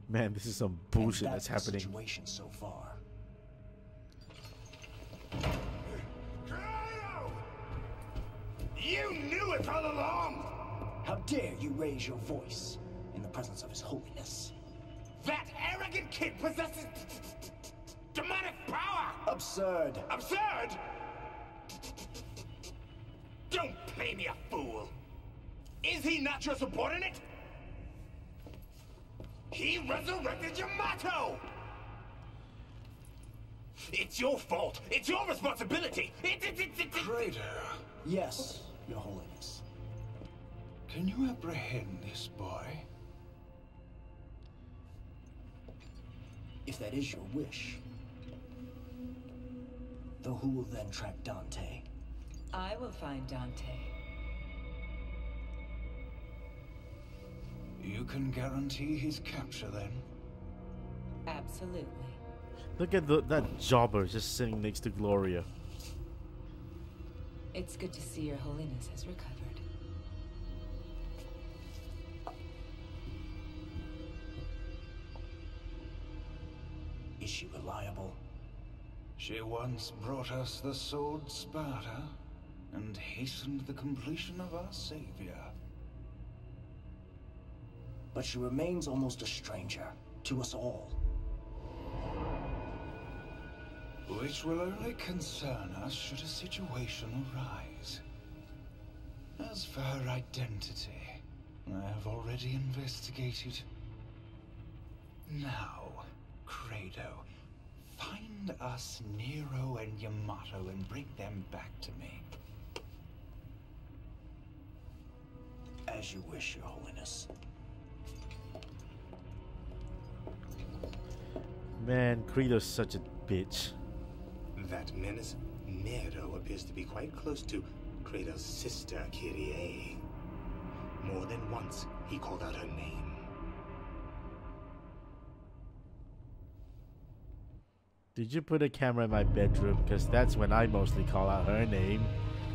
Man, this is some bullshit that's the happening. situation so far. You knew it all along! How dare you raise your voice in the presence of His Holiness? That arrogant kid possesses demonic power! Absurd! Absurd! Don't play me a fool! Is he not your subordinate? He resurrected Yamato! It's your fault! It's your responsibility! Traitor, Yes, Your Holiness. can you apprehend this boy? If that is your wish. Though who will then track Dante? I will find Dante. You can guarantee his capture then? Absolutely. Look at that jobber just sitting next to Gloria. It's good to see Your Holiness has recovered. Is she reliable? She once brought us the sword Sparta and hastened the completion of our savior. But she remains almost a stranger to us all. Which will only concern us should a situation arise. As for her identity, I have already investigated. Now, Credo, find us Nero and Yamato and bring them back to me. As you wish, Your Holiness. Man, Credo's such a bitch. That menace, Nero, appears to be quite close to Kratos' sister, Kyrie. More than once, he called out her name. Did you put a camera in my bedroom? Because that's when I mostly call out her name.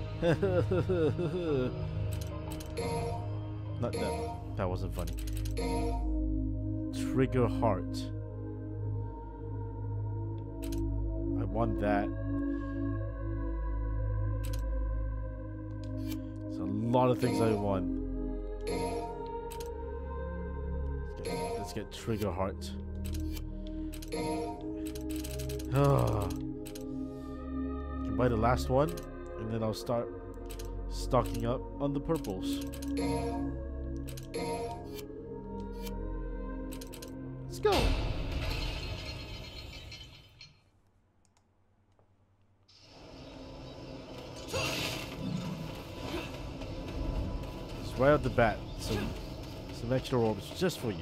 Not that. That wasn't funny. Trigger heart. I want that. There's a lot of things I want. Let's get trigger heart. Can buy the last one, and then I'll start stocking up on the purples. Let's go. It's right out the bat. Some extra orbs just for you.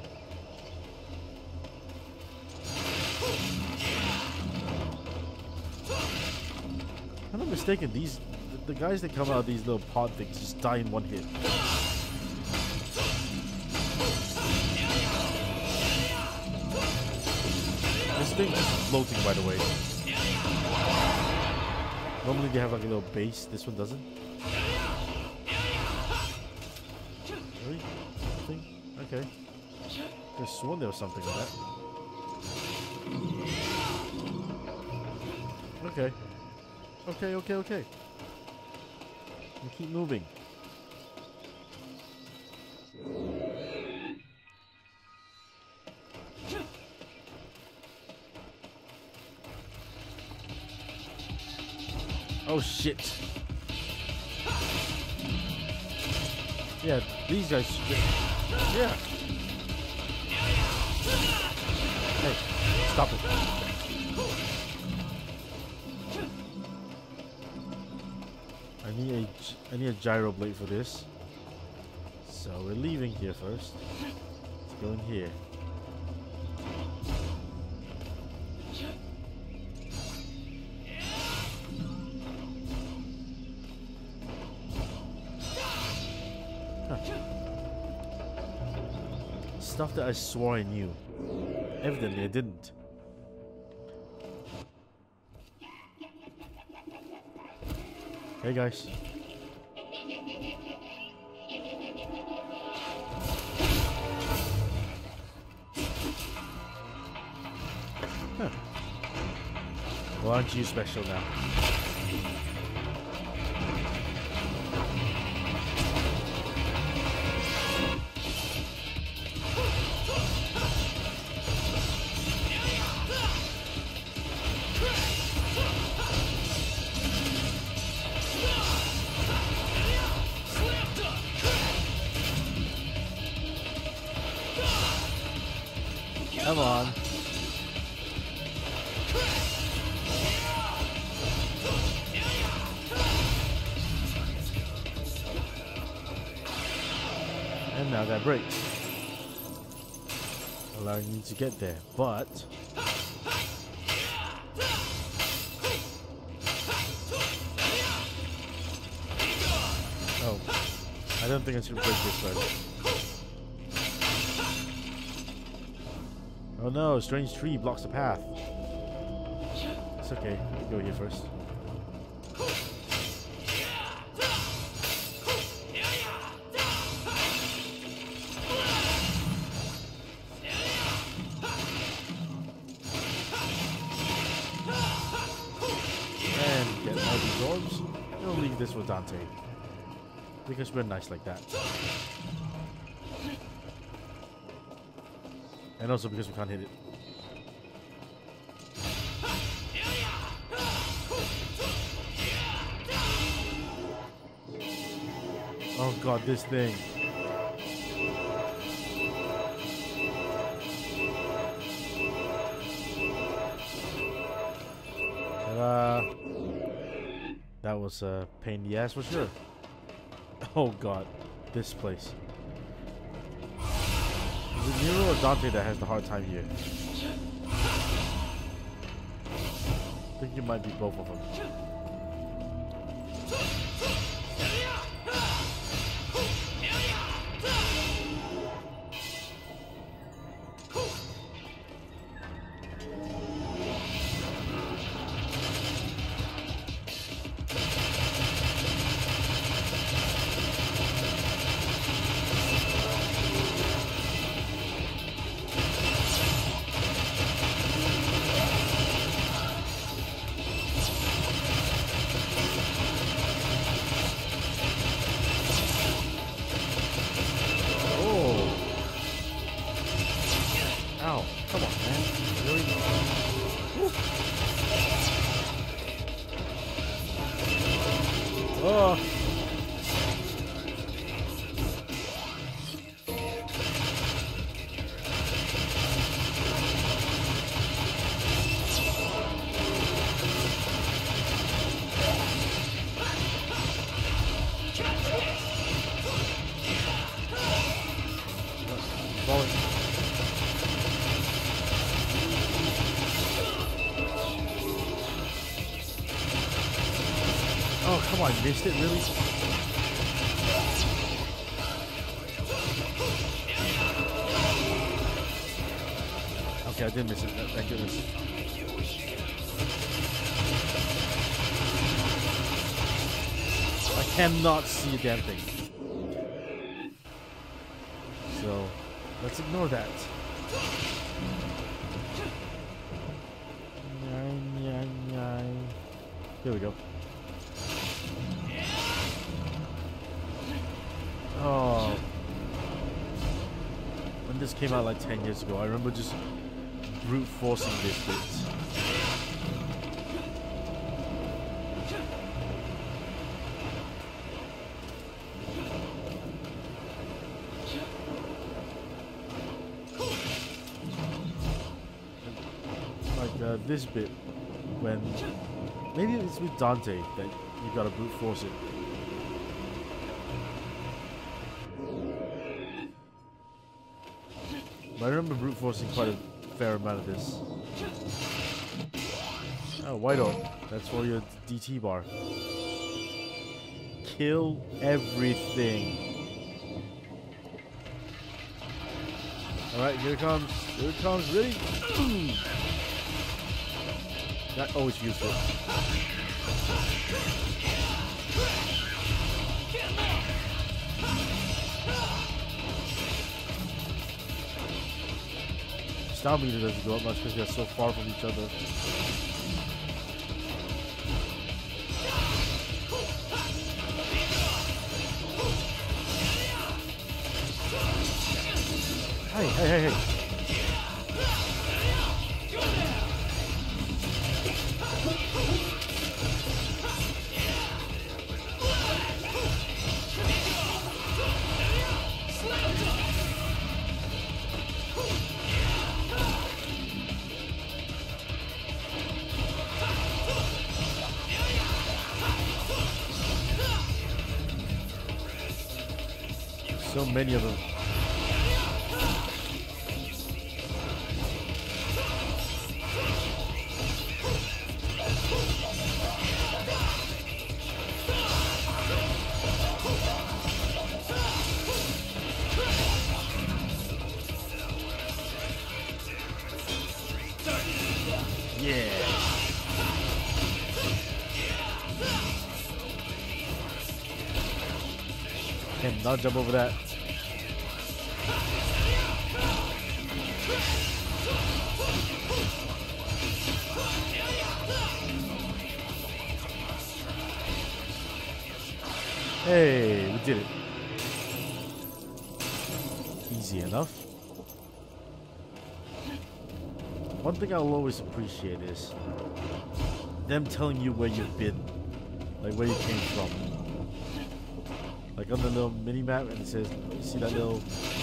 If I'm not mistaken, the guys that come out of these little pod things just die in one hit. This thing is floating, by the way. Normally they have like a little base. This one doesn't. Really? Something? Okay. I could have sworn there was something like that. Okay. Okay. We keep moving. Oh shit. Yeah, these guys. Yeah. Hey, stop it. I need a gyro blade for this. So we're leaving here first. Let's go in here. Huh. Stuff that I swore I knew. Evidently I didn't. Hey guys. Well, aren't you special now? Come on. And now that breaks, allowing me to get there, but oh, I don't think I should break this one. Oh no, a strange tree blocks the path. It's okay, go here first. And get all these orbs. We'll leave this with Dante, because we're nice like that. And also because we can't hit it. Oh god, this thing. That was a pain in the ass for sure. Oh god, this place. Is it Nero or Dante that has the hard time here? I think it might be both of them. Oh. Oh, come on, missed it, really? Okay, I did miss it, thank goodness. I cannot see a damn thing. So, let's ignore that. Here we go. Oh, when this came out like 10 years ago, I remember just brute forcing this bit. Like this bit, when maybe it's with Dante that you gotta brute force it. I remember brute forcing quite a fair amount of this. Oh, white orb. That's for your DT bar. Kill everything. Alright, here it comes. Here it comes. Ready? That always useful. Stamina doesn't go up much because they're so far from each other. Hey, hey, hey, hey. So many of them. Yeah. Cannot jump over that. Hey, we did it. Easy enough. One thing I'll always appreciate is them telling you where you've been, like where you came from. Like on the little mini map, and it says, you see that little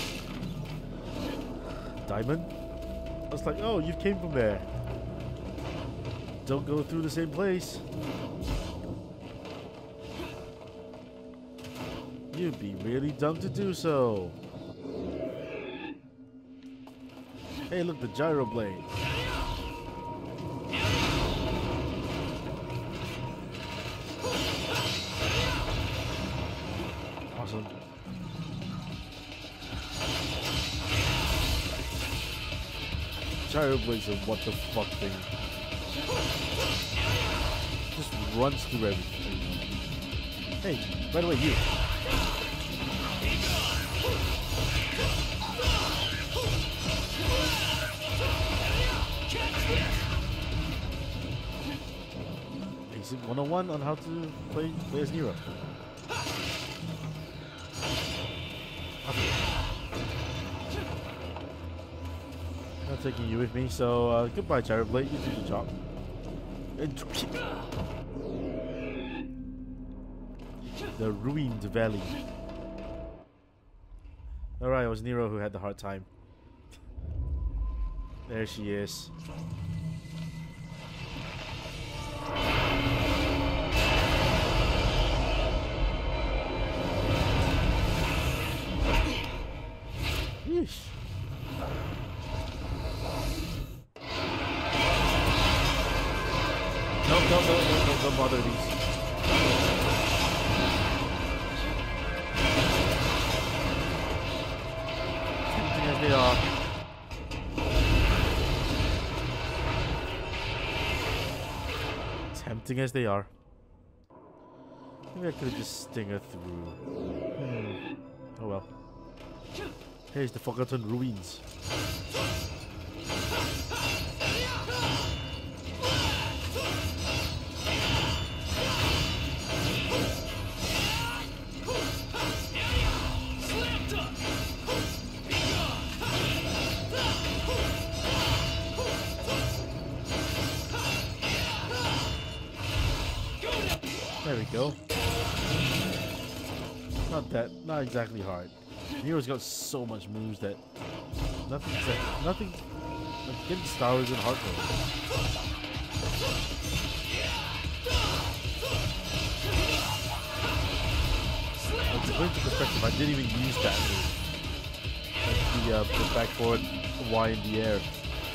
diamond? I was like, oh, you came from there. Don't go through the same place. You'd be really dumb to do so. Hey, look, the gyro blade. Awesome. Gyro blade's a what the fuck thing. Just runs through everything. Hey, by the way, you. Basic 101 on how to play as Nero. Not taking you with me, so goodbye, Gyro Blade. You did the job. The ruined valley. Alright, it was Nero who had the hard time. There she is. Yeesh. Don't bother these. Tempting as they are. Tempting as they are. Maybe I could have just stinger through. Oh well. Here's the Forgotten Ruins. There we go. Not exactly hard. Nero's got so much moves that nothing like getting Star Wars in hardcore. Like, to put into perspective, I didn't even use that move. Like the back forward Y in the air.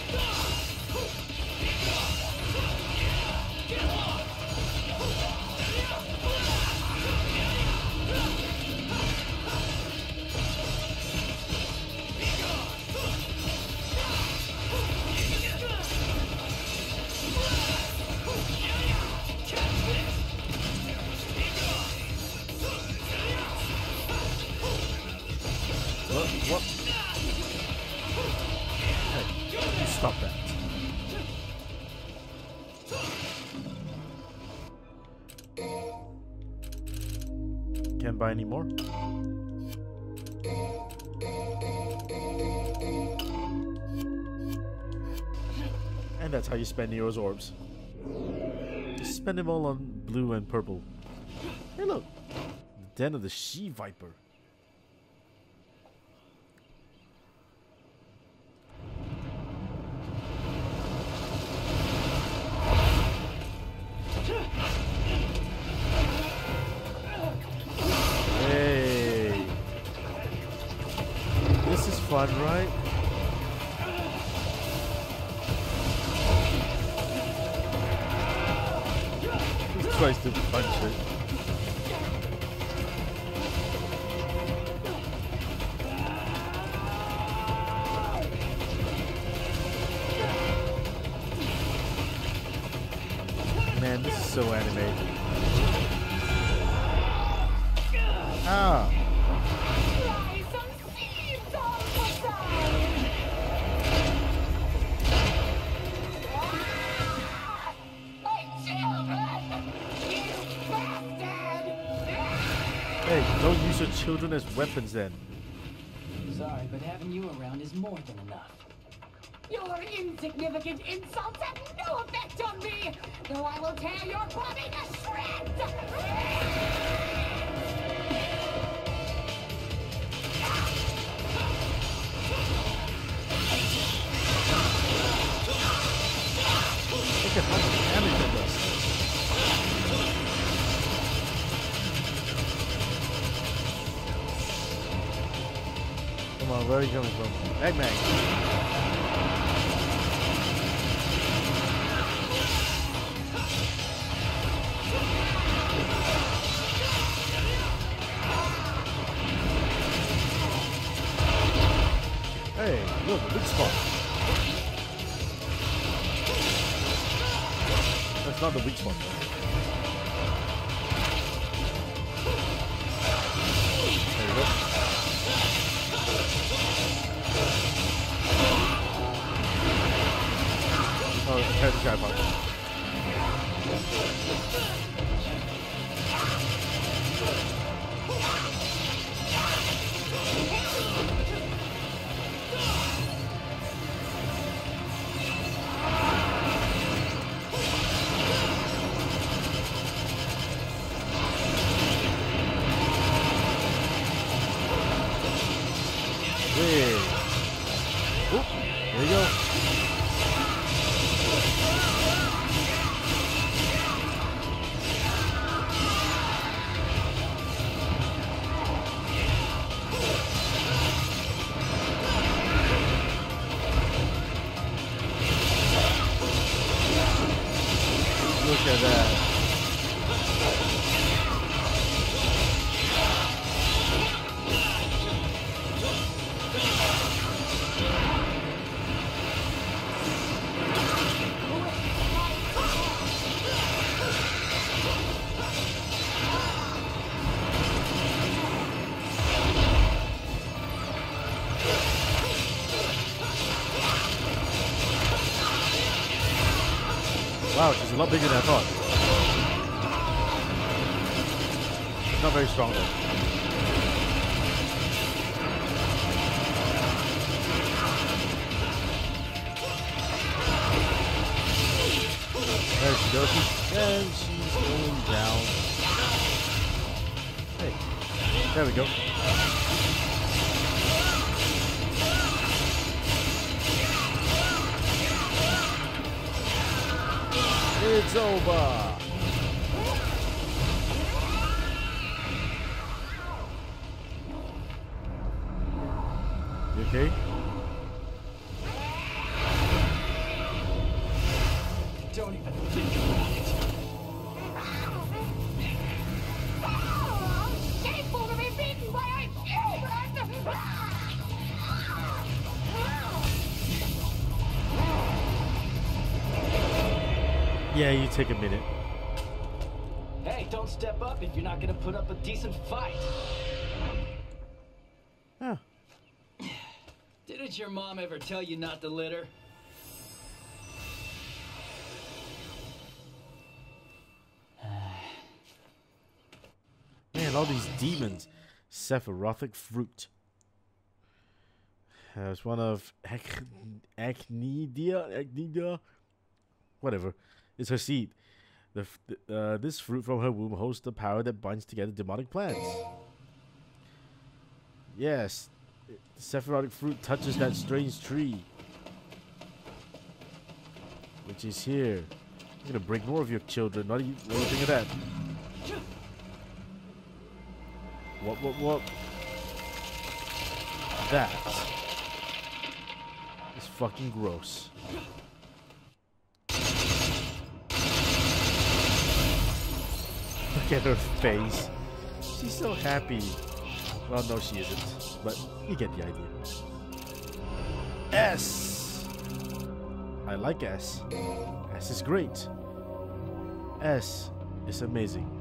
What? Hey, you stop that. Can't buy any more. And that's how you spend Nero's orbs. Just spend them all on blue and purple. Hey look! The den of the she-viper. Hey! This is fun, right? Tries to punch it. Man, this is so animated. Ah. Hey, don't use your children as weapons then. Sorry, but having you around is more than enough. Your insignificant insults have no effect on me, though I will tear your body to shreds! Look at how much damage it does. Come on, where are you coming from? Eggman. Hey, look, a big spot. That's not the weak spot. There you go. Oh, okay, this guy punch. Oop, there you go. Look at that. Wow, she's a lot bigger than I thought. She's not very strong though. There she goes. And she's going down. Hey, there we go. It's over. You okay? Don't even think about it. Shameful to be beaten by a human! Yeah, you take a minute. Hey, don't step up if you're not gonna put up a decent fight. Huh. Didn't your mom ever tell you not to litter? Man, all these demons. Sephirotic fruit. There's one of Acnidia. whatever. It's her seed. This fruit from her womb holds the power that binds together demonic plants. Yes, the Sephirotic fruit touches that strange tree, which is here. I'm gonna break more of your children. What do you think of that? What? That is fucking gross. Look at her face. She's so happy. Well, no, she isn't. But you get the idea. S. I like S. S is great. S is amazing.